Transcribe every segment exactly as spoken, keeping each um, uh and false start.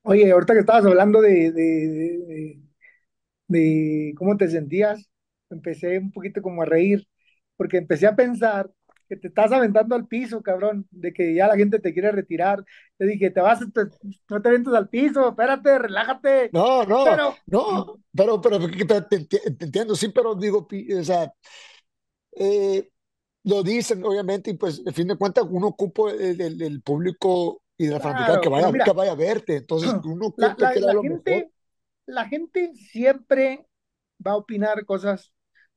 Oye, ahorita que estabas hablando de, de, de, de cómo te sentías, empecé un poquito como a reír, porque empecé a pensar que te estás aventando al piso, cabrón, de que ya la gente te quiere retirar. Te dije, te vas, te- no te avientes al piso, espérate, relájate. No, no, Pero, no, pero, pero que te, te enti- te entiendo, sí, pero digo, pi- o sea, eh, lo dicen, obviamente, y pues, de fin de cuentas, uno ocupa el, el- el público y de la fanaticada que claro, pero vaya, que mira, vaya a verte, entonces uno la, siempre la, quiere dar la lo mejor. gente, la gente siempre va a opinar cosas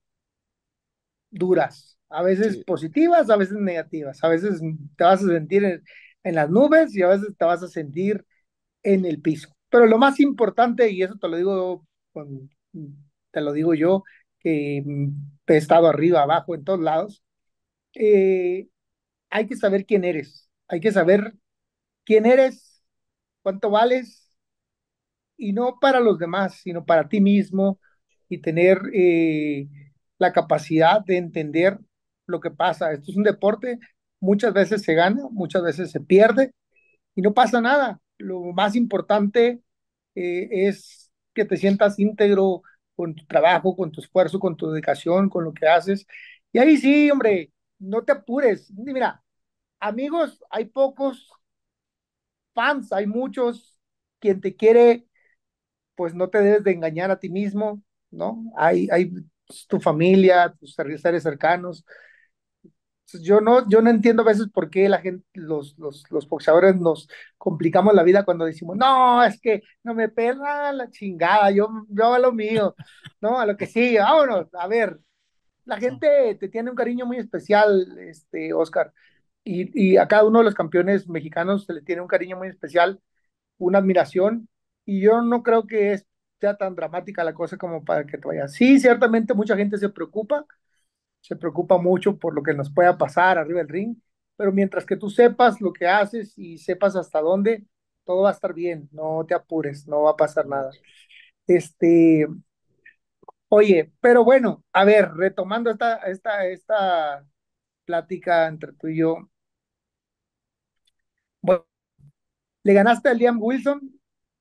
duras, a veces Sí, positivas, a veces negativas, a veces te vas a sentir en, en las nubes y a veces te vas a sentir en el piso. Pero lo más importante, y eso te lo digo, con, te lo digo yo, que mm, he estado arriba, abajo, en todos lados, eh, hay que saber quién eres, hay que saber quién eres, cuánto vales, y no para los demás, sino para ti mismo y tener eh, la capacidad de entender lo que pasa. Esto es un deporte, muchas veces se gana, muchas veces se pierde y no pasa nada. Lo más importante eh, es que te sientas íntegro con tu trabajo, con tu esfuerzo, con tu dedicación, con lo que haces. Y ahí sí, hombre, no te apures. Mira, amigos, hay pocos, fans, hay muchos. Quien te quiere, pues no te debes de engañar a ti mismo, ¿no? Hay, hay tu familia, tus seres cercanos. Yo no, yo no entiendo a veces por qué la gente, los, los, los boxeadores nos complicamos la vida cuando decimos, no, es que no me pela la chingada, yo, yo a lo mío, ¿no? A lo que sí, vámonos, a ver, la gente te tiene un cariño muy especial, este, Oscar, y, y a cada uno de los campeones mexicanos se le tiene un cariño muy especial, una admiración, y yo no creo que es, sea tan dramática la cosa como para que te vayas. Sí, ciertamente mucha gente se preocupa, se preocupa mucho por lo que nos pueda pasar arriba del ring, pero mientras que tú sepas lo que haces y sepas hasta dónde, todo va a estar bien, no te apures, no va a pasar nada. Este, oye, pero bueno, a ver, retomando esta, esta, esta plática entre tú y yo, bueno, le ganaste a Liam Wilson,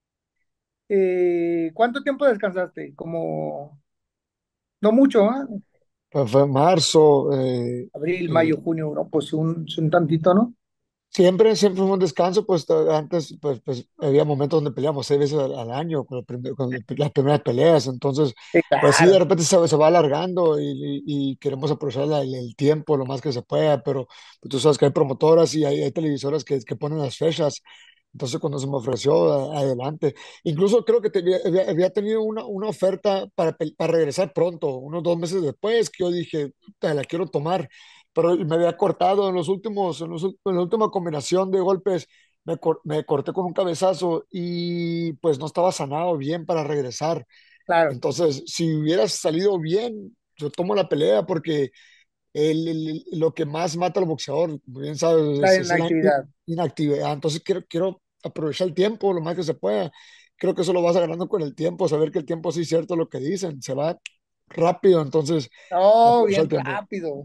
eh, ¿cuánto tiempo descansaste? Como, no mucho, ¿ah? pues fue en marzo, eh, Abril, eh, mayo, junio, no, pues un, un tantito, ¿no? siempre, siempre fue un descanso, pues ta- antes, pues, pues había momentos donde peleamos seis veces al, al año con, el primer- con el- las primeras peleas, entonces, Sí, pues sí, de claro, repente se, se va alargando y, y- y queremos aprovechar la- el, el tiempo lo más que se pueda, pero pues, tú sabes que hay promotoras y hay, hay televisoras que, que ponen las fechas, entonces cuando se me ofreció, a- adelante. Incluso creo que te- había, había- había tenido una, una oferta para, pe- para regresar pronto, unos dos meses después, que yo dije, "Puta, la quiero tomar", pero me había cortado en los últimos, en, los ul- en la última combinación de golpes, me, cor- me corté con un cabezazo y pues no estaba sanado bien para regresar. claro, Entonces, si hubiera salido bien, yo tomo la pelea porque el- el- el- lo que más mata al boxeador, muy bien sabes, la es, es la in- inactividad. inactividad. Entonces, quiero, quiero aprovechar el tiempo lo más que se pueda. Creo que eso lo vas ganando con el tiempo, saber que el tiempo sí es cierto lo que dicen, se va rápido, entonces Oh, aprovechar el bien tiempo. rápido.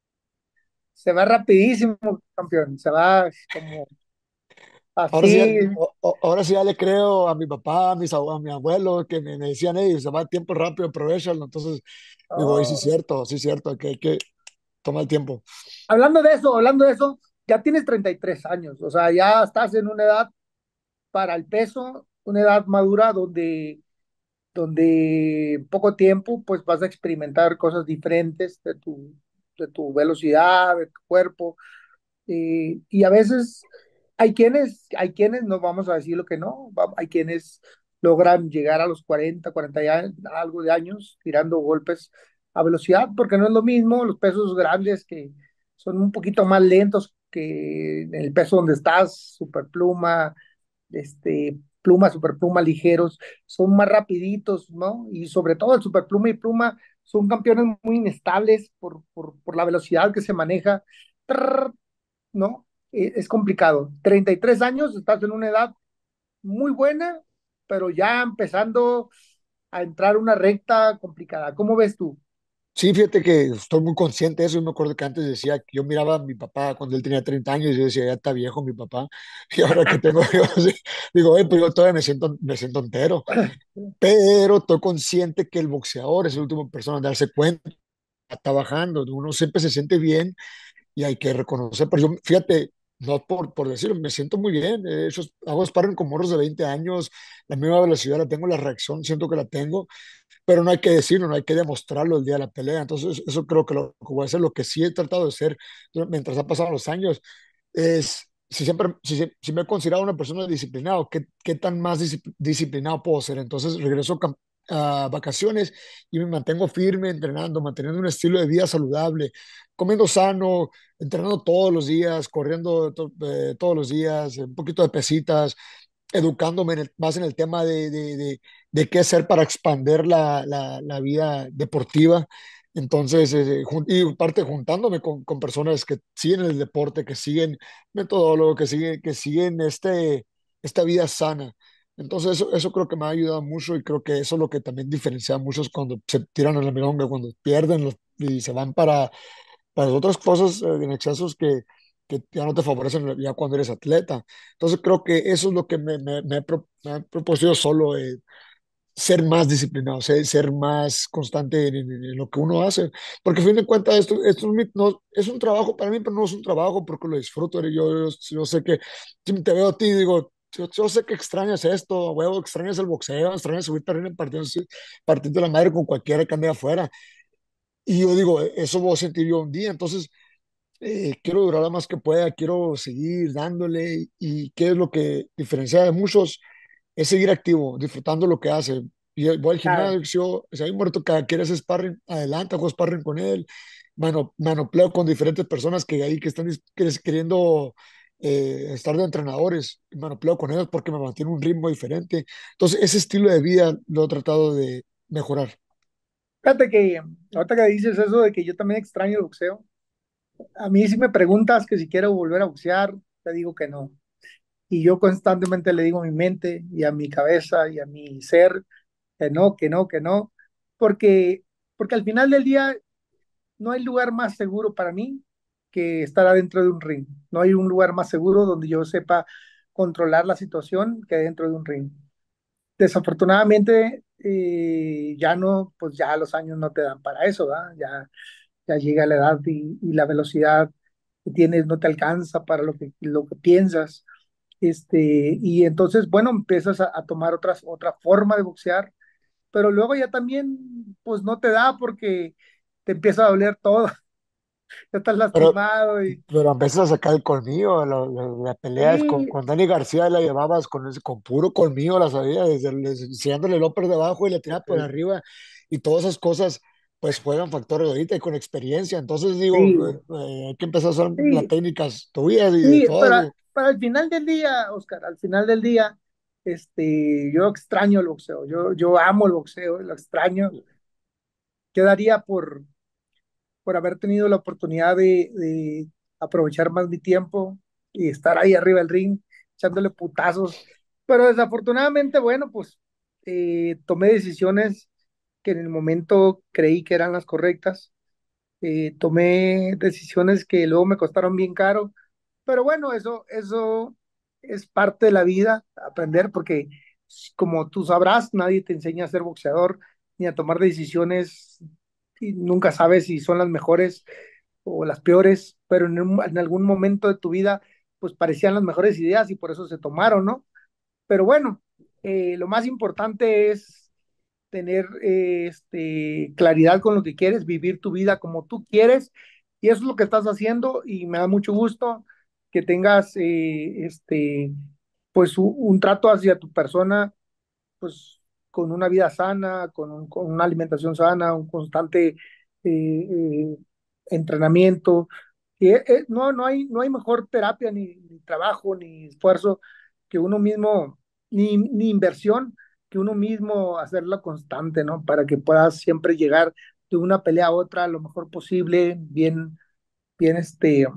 Se va rapidísimo, campeón. Se va como Ahora sí, ya, así. o- o- ahora sí ya le creo a mi papá, a mis abue- a mi abuelo, que me, me decían, ellos, se va el tiempo rápido, aprovechalo. Entonces, digo, y sí es Oh. cierto, sí es cierto, que hay que tomar el tiempo. Hablando de eso, hablando de eso, ya tienes treinta y tres años. O sea, ya estás en una edad para el peso, una edad madura donde, donde en poco tiempo pues vas a experimentar cosas diferentes de tu, de tu velocidad, de tu cuerpo. Eh, y a veces hay quienes, hay quienes, no vamos a decir lo que no, va- hay quienes logran llegar a los cuarenta cuarenta y a- algo de años tirando golpes a velocidad, porque no es lo mismo los pesos grandes que son un poquito más lentos que en el peso donde estás, superpluma, este, pluma, superpluma ligeros, son más rapiditos, ¿no? Y sobre todo el superpluma y pluma son campeones muy inestables por, por, por la velocidad que se maneja. Trrr, ¿no? Eh, Es complicado. Treinta y tres años, estás en una edad muy buena, pero ya empezando a entrar una recta complicada. ¿Cómo ves tú? Sí, fíjate que estoy muy consciente de eso. Yo me acuerdo que antes decía que yo miraba a mi papá cuando él tenía treinta años y yo decía, ya está viejo mi papá. Y ahora que tengo, yo sí, digo, "Oye, pues yo todavía me siento, me siento entero". Pero estoy consciente que el boxeador es la última persona en darse cuenta, está bajando. Uno siempre se siente bien y hay que reconocer. Pero yo, fíjate, no por, por decirlo, me siento muy bien. He hecho- hago sparring con morros de veinte años, la misma velocidad la tengo, la reacción siento que la tengo, pero no hay que decirlo, no hay que demostrarlo el día de la pelea. Entonces, eso creo que lo que voy a hacer, lo que sí he tratado de hacer mientras han pasado los años, es, si siempre, si, si me he considerado una persona disciplinada, ¿qué, qué tan más discipl- disciplinado puedo ser? Entonces, regreso cam- a vacaciones y me mantengo firme entrenando, manteniendo un estilo de vida saludable, comiendo sano, entrenando todos los días, corriendo to- eh, todos los días, un poquito de pesitas, educándome en el- más en el tema de, de, de, de qué hacer para expandir la, la, la vida deportiva. Entonces, eh, jun- y parte juntándome con, con personas que siguen el deporte, que siguen metodólogos, que siguen, que siguen este, esta vida sana. Entonces, eso, eso creo que me ha ayudado mucho y creo que eso es lo que también diferencia a muchos cuando se tiran a la milonga, cuando pierden los- y se van para las otras cosas eh, en excesos que, que ya no te favorecen ya cuando eres atleta. Entonces creo que eso es lo que me, me, me he, pro- me he propuesto solo, eh, ser más disciplinado, ser, ser más constante en, en- en lo que uno hace. Porque a fin de cuentas esto, esto es, mi- no, es un trabajo para mí, pero no es un trabajo porque lo disfruto. Yo, yo, yo sé que si te veo a ti, digo, yo, yo sé que extrañas esto, huevo, extrañas el boxeo, extrañas subirte arriba en partidos, partiendo la madre con cualquiera que ande afuera. Y yo digo, eso voy a sentir yo un día. Entonces, eh, quiero durar lo más que pueda, quiero seguir dándole y qué es lo que diferencia de muchos es seguir activo, disfrutando lo que hace. Y voy al Claro. gimnasio, si hay un muerto que quiere hacer sparring, adelante, hago sparring con él, mano, manopleo con diferentes personas que ahí que están dis- que es- queriendo eh, estar de entrenadores, manopleo con ellos porque me mantiene un ritmo diferente. Entonces, ese estilo de vida lo he tratado de mejorar. Fíjate que ahorita que dices eso de que yo también extraño el boxeo, a mí si me preguntas que si quiero volver a boxear, te digo que no. Y yo constantemente le digo a mi mente y a mi cabeza y a mi ser que no, que no, que no, porque, porque al final del día no hay lugar más seguro para mí que estar adentro de un ring. No hay un lugar más seguro donde yo sepa controlar la situación que dentro de un ring. Desafortunadamente, eh, ya no, pues ya los años no te dan para eso, ¿verdad? Ya, ya llega la edad y, y la velocidad que tienes no te alcanza para lo que, lo que piensas. Este, y entonces, bueno, empiezas a, a tomar otras, otra forma de boxear, pero luego ya también, pues no te da porque te empieza a doler todo, ya estás Pero lastimado y Pero empiezas a sacar el colmillo, la, la, la pelea es con, sí, con Dani García la llevabas con, ese, con puro colmillo, la sabía, desde, el- desde- enseñándole el upper de abajo y le tiraba por este, arriba, y todas esas cosas pues juegan factores ahorita y con experiencia. Entonces digo, sí, eh, eh, hay que empezar a usar las sí, técnicas tuyas y de sí, pero, todas. pero al final del día, Oscar, al final del día, este, yo extraño el boxeo, yo, yo amo el boxeo, lo extraño. ¿Qué daría por, por haber tenido la oportunidad de, de aprovechar más mi tiempo y estar ahí arriba del ring, echándole putazos? Pero desafortunadamente, bueno, pues eh, tomé decisiones que en el momento creí que eran las correctas. Eh, tomé decisiones que luego me costaron bien caro, pero bueno, eso, eso es parte de la vida, aprender, porque como tú sabrás, nadie te enseña a ser boxeador ni a tomar decisiones y nunca sabes si son las mejores o las peores, pero en, un- en algún momento de tu vida, pues parecían las mejores ideas y por eso se tomaron, ¿no? Pero bueno, eh, lo más importante es tener eh, este, claridad con lo que quieres, vivir tu vida como tú quieres, y eso es lo que estás haciendo, y me da mucho gusto que tengas eh, este, pues un, un trato hacia tu persona, pues con una vida sana, con, un- con una alimentación sana, un constante eh, eh, entrenamiento. Y, eh, eh, no, no hay, no hay mejor terapia, ni, ni trabajo, ni esfuerzo que uno mismo, ni, ni inversión que uno mismo hacerla constante, ¿no? Para que puedas siempre llegar de una pelea a otra lo mejor posible, bien, bien, este,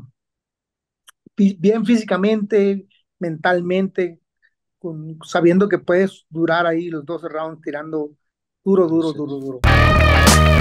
fi- bien físicamente, mentalmente, con, sabiendo que puedes durar ahí los doce rounds tirando duro, duro, Así duro, es. duro.